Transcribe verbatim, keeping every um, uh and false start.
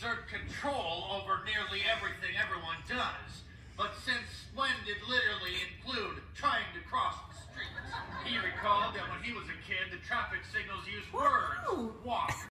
exert control over nearly everything everyone does. But since when did literally include trying to cross the street? He recalled that when he was a kid, the traffic signals used words. Walk,